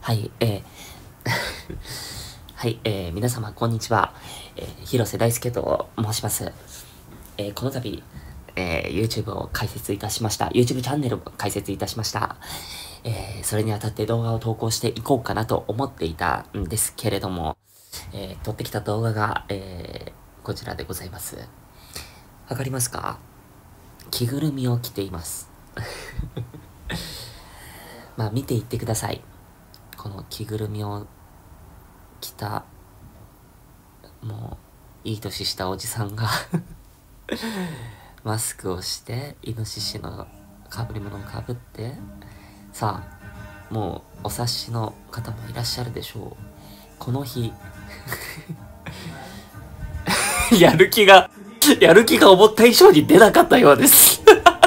はい、はい、皆様、こんにちは。広瀬大輔と申します。この度、YouTube を開設いたしました。YouTube チャンネルを開設いたしました。それにあたって動画を投稿していこうかなと思っていたんですけれども、撮ってきた動画が、こちらでございます。わかりますか？着ぐるみを着ています。まあ、見ていってください。この着ぐるみを着た、もう、いい年したおじさんがマスクをして、イノシシの被り物をかぶって、さあ、もう、お察しの方もいらっしゃるでしょう。この日、やる気が思った以上に出なかったようです。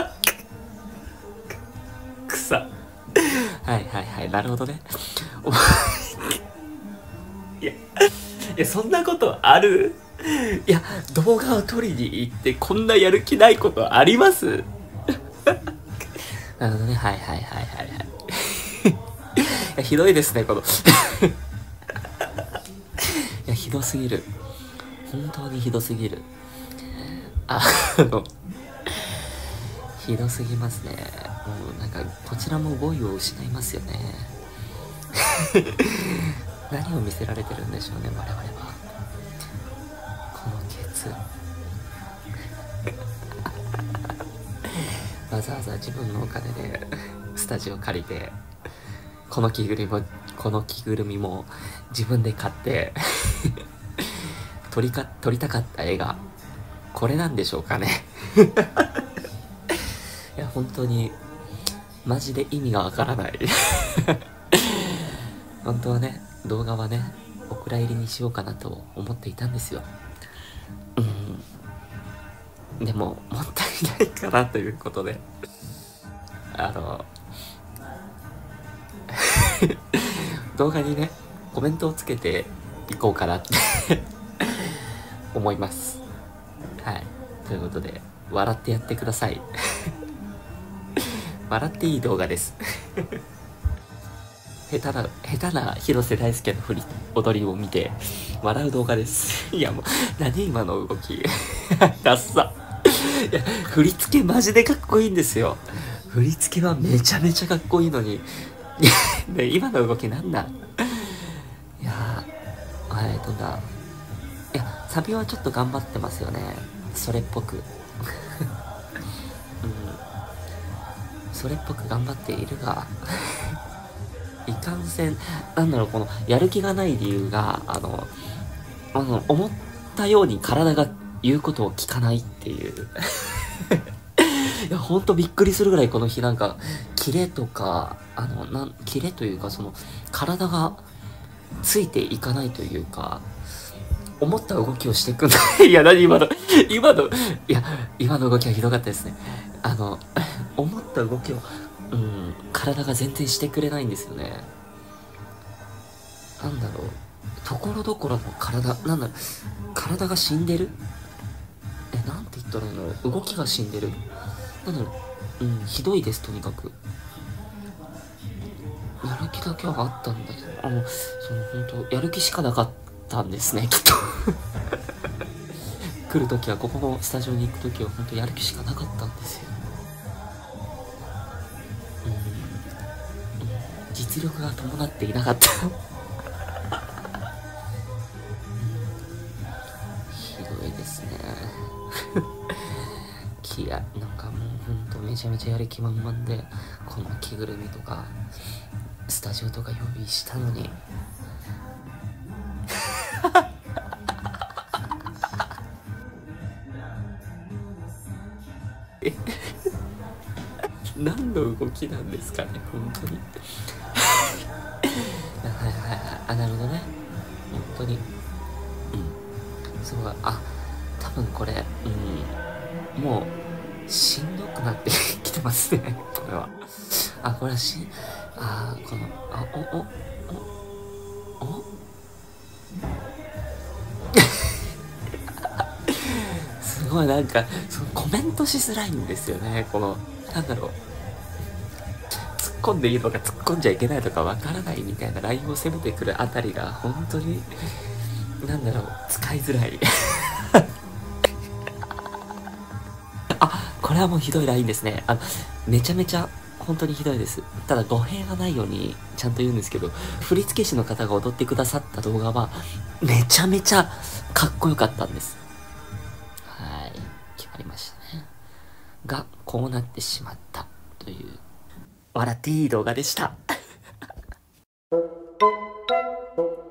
くさ。はいはいはい、なるほどね。いや、そんなことある？いや、動画を撮りに行ってこんなやる気ないことあります？なるほどね、はいはいはいはいはい。いや、ひどいですね、この。いや、ひどすぎる。本当にひどすぎる。ひどすぎますね。もうなんか、こちらも語彙を失いますよね。何を見せられてるんでしょうね、我々は。このケツ。わざわざ自分のお金でスタジオ借りて、この着ぐるみも自分で買って撮りたかった絵がこれなんでしょうかね。いや、本当にマジで意味がわからない。本当はね、動画はね、お蔵入りにしようかなと思っていたんですよ。でも、もったいないかなということで、動画にね、コメントをつけていこうかなって思います。はい。ということで、笑ってやってください。笑っていい動画です。下手な広瀬大輔の踊りを見て笑う動画です。いやもう、何今の動き。ダッサ。いや、振り付けマジでかっこいいんですよ。振り付けはめちゃめちゃかっこいいのに。で、今の動きなんだ？いやー、はい、飛んだ。いや、サビはちょっと頑張ってますよね。それっぽく。うん。それっぽく頑張っているが、いかんせん、なんだろう、この、やる気がない理由が、思ったように体が言うことを聞かないっていう。いや、ほんとびっくりするぐらいこの日なんか、キレとか、キレというか、その、体がついていかないというか、思った動きをしてくんない。いや、今の動きはひどかったですね。思った動きを、体が全然してくれないんですよね。なんだろう。ところどころの体が死んでる？なんて言ったらいいの？動きが死んでる？なんだろう。ひどいです、とにかく。やる気だけはあったんだけど、本当やる気しかなかったんですね、きっと。来るときは、ここのスタジオに行くときは、本当やる気しかなかったんですよ。実力が伴っていなかった。ひどいですね。なんかもうほんとめちゃめちゃやる気満々で、この着ぐるみとか、スタジオとか用意したのに。何の動きなんですかね、本当に。はいはいはい、なるほどね。本当に。すごい、多分これ、もう、しんどくなってきてますね、これは。これはこの、すごいなんか、コメントしづらいんですよね、この、なんだろう。突っ込んでいいのか突っ込んじゃいけないとかわからないみたいなラインを攻めてくるあたりが本当に、なんだろう、使いづらい。あ、これはもうひどいラインですね。めちゃめちゃ本当にひどいです。ただ語弊がないようにちゃんと言うんですけど、振付師の方が踊ってくださった動画はめちゃめちゃかっこよかったんです。はい。決まりましたね。が、こうなってしまったという、笑っていい動画でした。